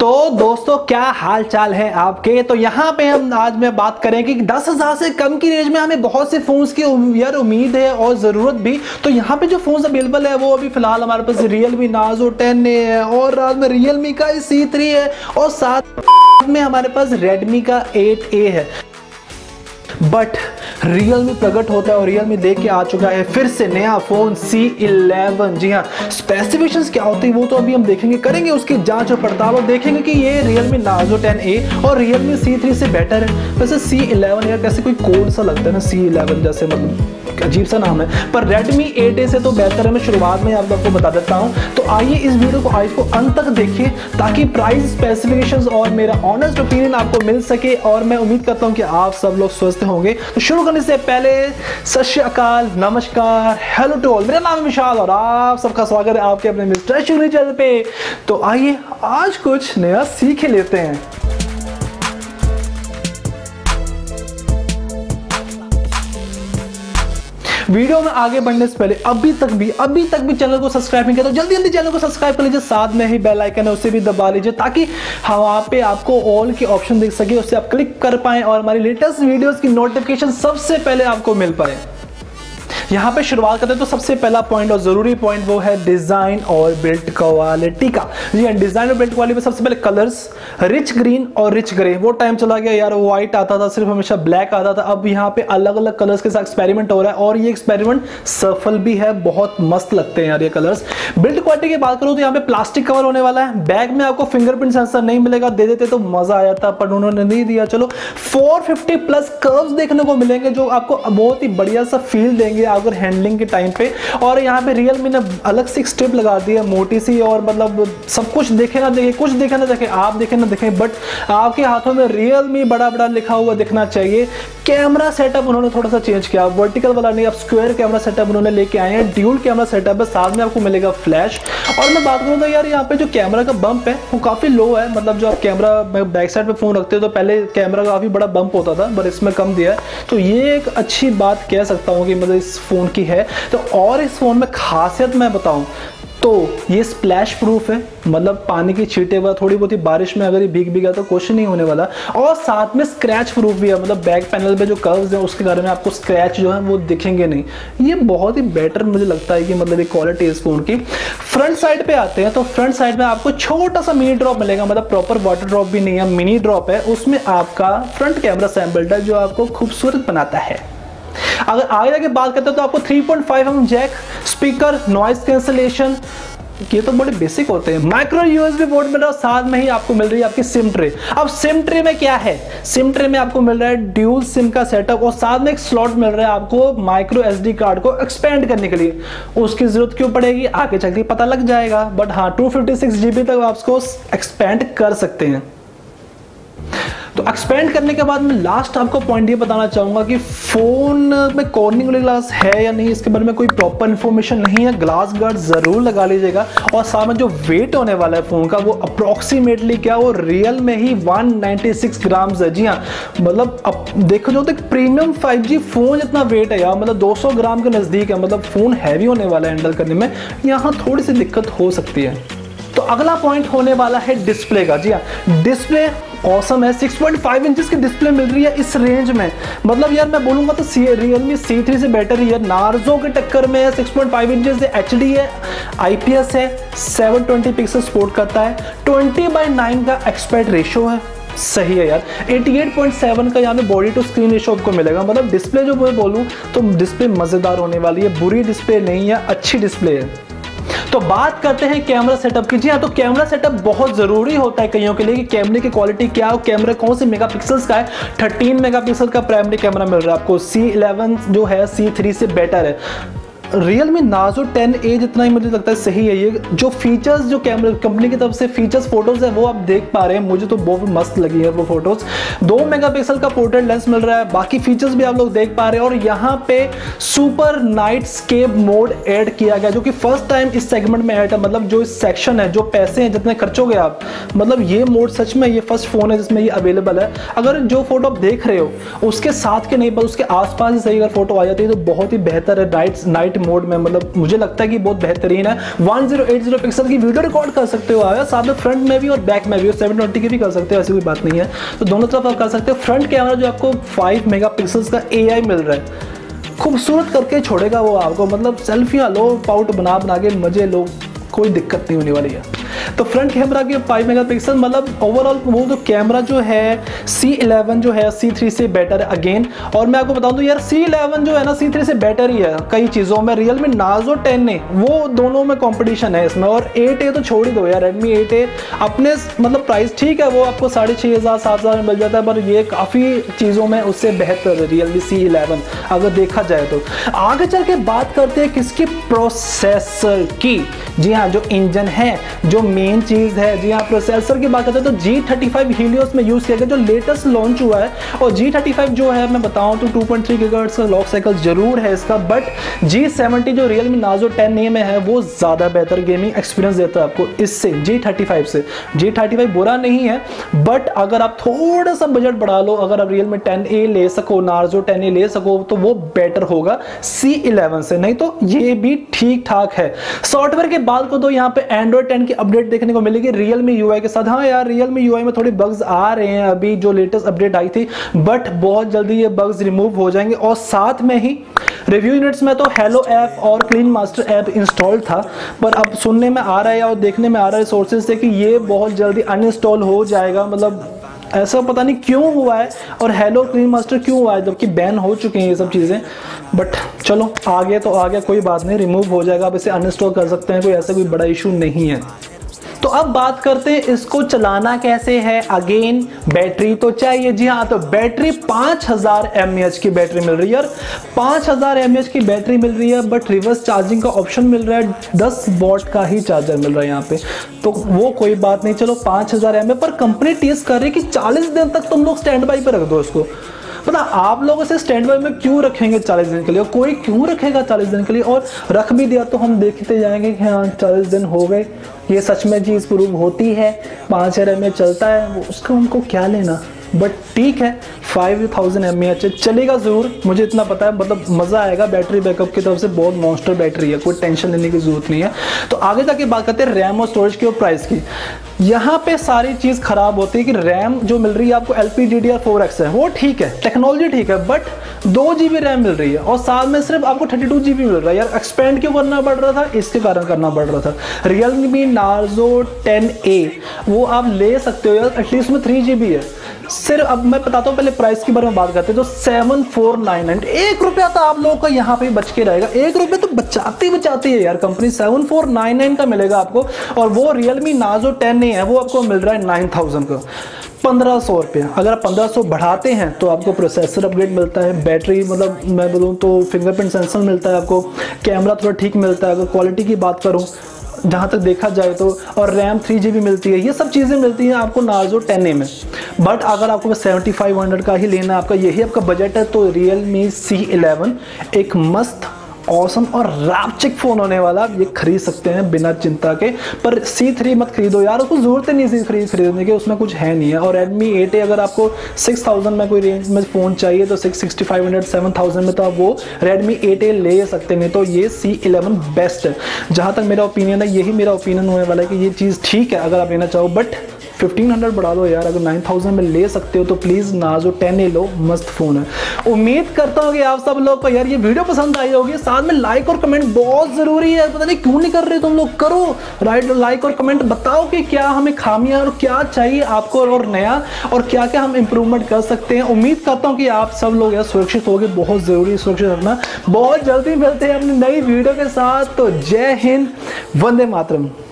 तो दोस्तों क्या हाल चाल है आपके। तो यहाँ पे हम आज मैं बात करेंगे कि 10,000 से कम की रेंज में हमें बहुत से फोन्स की यार उम्मीद है और ज़रूरत भी। तो यहाँ पे जो फोन्स अवेलेबल है वो अभी फिलहाल हमारे पास Realme Narzo 10A है और रात में Realme का C3 है और साथ में हमारे पास Redmi का 8A है। बट Realme प्रकट होता है और Realme लेके के आ चुका है फिर से नया फोन C11। जी हाँ, स्पेसिफिकेशंस क्या होती है वो तो अभी हम देखेंगे, करेंगे उसकी जांच और पड़ताल और देखेंगे कि ये Realme Narzo 10A और Realme C3 से बेटर है। वैसे C11 यार कैसे कोई कोड सा लगता है ना, C11 जैसे मतलब अजीब सा नाम है, पर Redmi 8A से तो बेहतर है। मैं शुरुआत में आप लोगों को बता देता हूँ। तो आइए इस वीडियो को आज को अंत तक देखिए ताकि प्राइस, स्पेसिफिकेशंस और मेरा ऑनेस्ट ओपिनियन आपको मिल सके और मैं उम्मीद करता हूँ कि आप सब लोग स्वस्थ होंगे। तो शुरू करने से पहले सत श्री अकाल, नमस्कार, हेलो टू ऑल। मेरा नाम है विशाल और आप सबका स्वागत है आपके अपने मिस्टर शुगनी चैनल पे। तो आइए आज कुछ नया सीख लेते हैं। वीडियो में आगे बढ़ने से पहले अभी तक भी चैनल को सब्सक्राइब नहीं किया तो जल्दी चैनल को सब्सक्राइब कर लीजिए, साथ में ही बेल आइकन है उसे भी दबा लीजिए ताकि वहां पे आपको ऑल के ऑप्शन दिख सके, उससे आप क्लिक कर पाएं और हमारी लेटेस्ट वीडियोस की नोटिफिकेशन सबसे पहले आपको मिल पाए। यहाँ पे शुरुआत करते हैं तो सबसे पहला पॉइंट और जरूरी पॉइंट वो है डिजाइन और बिल्ड क्वालिटी का। जी हाँ, डिजाइन और बिल्ड क्वालिटी में सबसे पहले कलर्स, रिच ग्रीन और रिच ग्रे। वो टाइम चला गया यार, व्हाइट आता था सिर्फ, हमेशा ब्लैक आता था। अब यहाँ पे अलग अलग कलर्स के साथ एक्सपेरिमेंट हो रहा है और ये एक्सपेरिमेंट सफल भी है, बहुत मस्त लगते हैं यार ये कलर्स। बिल्ड क्वालिटी की बात करूँ तो यहाँ पे प्लास्टिक कवर होने वाला है। बैग में आपको फिंगरप्रिंट सेंसर नहीं मिलेगा, दे देते तो मजा आया था पर उन्होंने नहीं दिया। चलो 450 प्लस कर्व्स देखने को मिलेंगे जो आपको बहुत ही बढ़िया सा फील देंगे अगर हैंडलिंग के टाइम पे। और यहाँ पे Realme ने अलग से एक स्ट्रिप लगा दी है मोटी सी, और मतलब सब कुछ देखे ना देखे, कुछ देखे ना देखे, आप देखे ना देखें, बट आपके हाथों में Realme बड़ा बड़ा लिखा हुआ दिखना चाहिए। कैमरा सेटअप उन्होंने थोड़ा सा चेंज किया, वर्टिकल वाला नहीं, अब स्क्वायर कैमरा सेटअप उन्होंने लेके आए हैं। ड्यूल कैमरा सेटअप है, साथ में आपको मिलेगा फ्लैश। और मैं बात करूँ तो यार यहाँ पे जो कैमरा का बम्प है वो काफी लो है। मतलब जो आप कैमरा बैक साइड पे फोन रखते हो तो पहले कैमरा काफी बड़ा बम्प होता था, पर इसमें कम दिया है। तो ये एक अच्छी बात कह सकता हूँ कि मतलब इस फोन की है। तो और इस फोन में खासियत मैं बताऊं तो ये स्प्लैश प्रूफ है, मतलब पानी की छींटे वगैरह थोड़ी बहुत ही बारिश में अगर ये भीग गया तो कुछ नहीं होने वाला। और साथ में स्क्रैच प्रूफ भी है, मतलब बैक पैनल पे जो कर्व्स हैं उसके बारे में आपको स्क्रैच जो है वो दिखेंगे नहीं। ये बहुत ही बेटर मुझे लगता है कि मतलब एक क्वालिटी है इस फोन की। फ्रंट साइड पे आते हैं तो फ्रंट साइड में आपको छोटा सा मिनी ड्रॉप मिलेगा, मतलब प्रॉपर वाटर ड्रॉप भी नहीं है, मिनी ड्रॉप है। उसमें आपका फ्रंट कैमरा सैम्पल्ड है जो आपको खूबसूरत बनाता है। अगर आगे जाके बात करते हैं तो आपको 3.5mm Jack, speaker, noise cancellation, ये तो बड़े बेसिक होते हैं। माइक्रो USB पोर्ट मिल रहा है, साथ में ही आपको मिल रही है आपकी सिम ट्रे। अब सिम ट्रे में क्या है, सिम ट्रे में आपको मिल रहा है ड्यूल सिम का सेटअप और साथ में एक स्लॉट मिल रहा है आपको माइक्रो SD कार्ड को एक्सपेंड करने के लिए। उसकी जरूरत क्यों पड़ेगी आगे चल के पता लग जाएगा, बट हाँ 256 GB तक आप उसको एक्सपेंड कर सकते हैं। तो एक्सपेंड करने के बाद मैं लास्ट आपको पॉइंट ये बताना चाहूंगा कि फोन में कॉर्निंग वाली ग्लास है या नहीं, इसके बारे में कोई प्रॉपर इन्फॉर्मेशन नहीं है। ग्लास गार्ड जरूर लगा लीजिएगा। और साथ में जो वेट होने वाला है फोन का वो अप्रोक्सीमेटली क्या, वो रियल में ही 196 ग्राम्स है। जी हाँ, मतलब अब देखो जो तो प्रीमियम 5G फोन जितना वेट है यार, मतलब 200 ग्राम के नजदीक है। मतलब फोन हैवी होने वाला है हैंडल करने में, यहाँ थोड़ी सी दिक्कत हो सकती है। तो अगला पॉइंट होने वाला है डिस्प्ले का। जी हाँ, डिस्प्ले ऑसम है, 6.5 इंचेस की डिस्प्ले मिल रही है इस रेंज में। मतलब यार मैं बोलूंगा तो Realme C3 से बेटर ही है, नार्जो के टक्कर में है। 6.5 इंचेस है, HD है, IPS है, 720 पिक्सल सपोर्ट करता है, 20:9 का एक्सपर्ट रेशियो है, सही है यार। 88.7 का यहाँ पे बॉडी टू स्क्रीन रेशियो आपको मिलेगा। मतलब डिस्प्ले जो मैं बोलूँ तो डिस्प्ले मजेदार होने वाली है, बुरी डिस्प्ले नहीं है, अच्छी डिस्प्ले है। तो बात करते हैं कैमरा सेटअप की। जी हाँ, तो कैमरा सेटअप बहुत जरूरी होता है कईयों के लिए कि कैमरे की क्वालिटी क्या हो, कैमरा कौन से मेगापिक्सल्स का है। 13 मेगापिक्सल का प्राइमरी कैमरा मिल रहा है आपको। C11 जो है C3 से बेटर है। Realme Narzo 10A जितना ही मुझे लगता है सही है। ये जो फीचर्स जो कैमरा कंपनी की तरफ से फीचर्स फोटोज है वो आप देख पा रहे हैं, मुझे तो बहुत मस्त लगी है वो फोटोज। 2 मेगापिक्सल का पोर्ट्रेट लेंस मिल रहा है, बाकी फीचर्स भी आप लोग देख पा रहे हैं। और यहाँ पे super night scape mode add किया गया जो कि फर्स्ट टाइम इस सेगमेंट में ऐड है। मतलब जो इस सेक्शन है, जो पैसे हैं जितने खर्चोगे आप, मतलब ये मोड सच में ये फर्स्ट फोन है जिसमें ये अवेलेबल है। अगर जो फोटो आप देख रहे हो उसके साथ के नहीं पर उसके आसपास ही सही अगर फोटो आ जाती है तो बहुत ही बेहतर है नाइट मोड में, मतलब मुझे लगता है कि बहुत बेहतरीन है। 1080 पिक्सल की वीडियो रिकॉर्ड कर सकते हो आप, साथ में फ्रंट में भी और बैक में भी, और 720 की भी कर सकते हो, ऐसी कोई बात नहीं है। तो दोनों तरफ आप कर सकते हो। फ्रंट कैमरा जो आपको 5 मेगापिक्सल्स का AI मिल रहा है, खूबसूरत करके छोड़ेगा वो आपको, मतलब सेल्फियाँ लो, पाउट बना बना के मजे लो, कोई दिक्कत नहीं होने वाली है। तो फ्रंट कैमरा के 5 मेगापिक्सल, मतलब ओवरऑल वो जो कैमरा जो है C11 जो है C3 से बेटर है अगेन। और मैं आपको बताऊं तो यार C11 जो है ना C3 से बेटर ही है कई चीज़ों में। Realme Narzo 10A वो दोनों में कंपटीशन है इसमें, और 8A तो छोड़ ही दो यार। Redmi 8A अपने मतलब प्राइस ठीक है, वो आपको 6500 7000 में मिल जाता है, पर ये काफ़ी चीज़ों में उससे बेहतर है Realme C11 अगर देखा जाए तो। आगे चल के बात करते हैं किसकी, प्रोसेसर की। जी हाँ, जो इंजन है, जो मेन चीज़ है, जी हाँ प्रोसेसर की बात करते हैं तो G35 Helios में यूज़ किया गया, जो लेटेस्ट लॉन्च हुआ है। और G35 जो है मैं बताऊं तो 2.3 GHz का लॉक साइकिल जरूर है इसका, बट G70 जो Realme Narzo 10A में है वो ज़्यादा बेहतर गेमिंग एक्सपीरियंस देता है आपको इससे, G35 से। G35 बुरा नहीं है, बट अगर आप थोड़ा सा बजट बढ़ा लो, अगर आप Realme 10A ले सको, Narzo 10A ले सको, तो वो बेटर होगा C11 से, नहीं तो ये भी ठीक ठाक है। सॉफ्टवेयर की बात को तो यहाँ पे Android 10 की अपडेट देखने को मिलेगी Realme UI के साथ। हाँ यार, Realme UI में थोड़ी बग्स आ रहे हैं अभी, जो लेटेस्ट अपडेट आई थी, बट बहुत जल्दी ये बग्स रिमूव हो जाएंगे। और साथ में ही रिव्यू यूनिट्स में तो हेलो ऐप और क्लीन मास्टर ऐप इंस्टॉल था, पर अब सुनने में आ रहा है और देखने में आ रहा है सोर्सेज से कि ये बहुत जल्दी अनइंस्टॉल हो जाएगा। मतलब ऐसा पता नहीं क्यों हुआ है, और हेलो क्लीन मास्टर क्यों हुआ है जबकि बैन हो चुके हैं ये सब चीज़ें। बट चलो आगे तो आ गया, कोई बात नहीं, रिमूव हो जाएगा, आप इसे अनइंस्टॉल कर सकते हैं, कोई ऐसा कोई बड़ा इशू नहीं है। तो अब बात करते हैं इसको चलाना कैसे है। अगेन बैटरी तो चाहिए, जी हाँ, तो बैटरी 5000 mAh की बैटरी मिल रही है यार, 5000 mAh की बैटरी मिल रही है, बट रिवर्स चार्जिंग का ऑप्शन मिल रहा है, 10 वॉट का ही चार्जर मिल रहा है यहाँ पे, तो वो कोई बात नहीं। चलो 5000 mAh, पर कंपनी टीज कर रही है कि 40 दिन तक तुम लोग स्टैंड बाई पे रख दो इसको। पता आप लोग इसे स्टैंड बाई में क्यों रखेंगे 40 दिन के लिए, कोई क्यों रखेगा 40 दिन के लिए, और रख भी दिया तो हम देखते जाएंगे कि हाँ 40 दिन हो गए, ये सच में चीज़ प्रूव होती है, 5000 mAh चलता है, उसका हमको क्या लेना। बट ठीक है, 5000 mAh चलेगा ज़रूर, मुझे इतना पता है, मतलब मज़ा आएगा। बैटरी बैकअप की तरफ से बहुत मॉन्स्टर बैटरी है, कोई टेंशन लेने की ज़रूरत नहीं है। तो आगे जाके बात करते हैं रैम और स्टोरेज की और प्राइस की। यहाँ पे सारी चीज़ खराब होती है कि रैम जो मिल रही है आपको LPDDR4X है, वो ठीक है, टेक्नोलॉजी ठीक है, बट 2 GB रैम मिल रही है, और साथ में सिर्फ आपको 32 GB मिल रहा है। यार एक्सपेंड क्यों करना पड़ रहा था, इसके कारण करना पड़ रहा था। Realme Narzo 10A वो आप ले सकते हो यार, एटलीस्ट में 3 GB है सिर्फ। अब मैं बताता हूँ, पहले प्राइस के बारे में बात करते हैं, तो 7499, 1 रुपया तो आप लोगों का यहाँ पे बच के रहेगा। 1 रुपया तो बचाती है यार कंपनी, 7499 का मिलेगा आपको। और वो Realme Narzo 10A है, वो आपको मिल रहा है 9000 का, 1500 रुपया। अगर आप 1500 बढ़ाते हैं तो आपको प्रोसेसर अपग्रेड मिलता है, बैटरी मतलब मैं बोलूँ तो फिंगरप्रिंट सेंसर मिलता है आपको, कैमरा थोड़ा ठीक मिलता है अगर क्वालिटी की बात करूँ जहाँ तक देखा जाए तो, और रैम 3 GB मिलती है, ये सब चीज़ें मिलती हैं आपको Narzo 10A में। बट अगर आपको 7500 का ही लेना है, आपका यही आपका बजट है, तो Realme C11 एक मस्त ऑसम और रैपचिक फ़ोन होने वाला, आप ये खरीद सकते हैं बिना चिंता के। पर C3 मत खरीदो यार, उसको ज़रूरत नहीं है खरीदने की, उसमें कुछ है नहीं है। और Redmi 8A अगर आपको 6000 में कोई रेंज में फ़ोन चाहिए तो 6500 7000 में तो आप वो Redmi 8A ले सकते हैं, नहीं तो ये C11 बेस्ट है। जहाँ तक मेरा ओपिनियन है, यही मेरा ओपिनियन होने वाला है कि ये चीज़ ठीक है अगर आप लेना चाहो, बट 1500 बढ़ा लो यार, अगर 9000 में ले सकते हो तो प्लीज़ Narzo 10A लो, मस्त फ़ोन है। उम्मीद करता हूँ कि आप सब लोग को यार ये वीडियो पसंद आई होगी। साथ में लाइक और कमेंट बहुत ज़रूरी है, पता नहीं क्यों नहीं कर रहे तुम लोग, करो राइट, लाइक और कमेंट, बताओ कि क्या हमें खामियां और क्या चाहिए आपको और नया, और क्या क्या हम इम्प्रूवमेंट कर सकते हैं। उम्मीद करता हूँ कि आप सब लोग यार सुरक्षित होगे, बहुत ज़रूरी सुरक्षित रखना। बहुत जल्दी मिलते हैं अपनी नई वीडियो के साथ, तो जय हिंद, वंदे मातरम।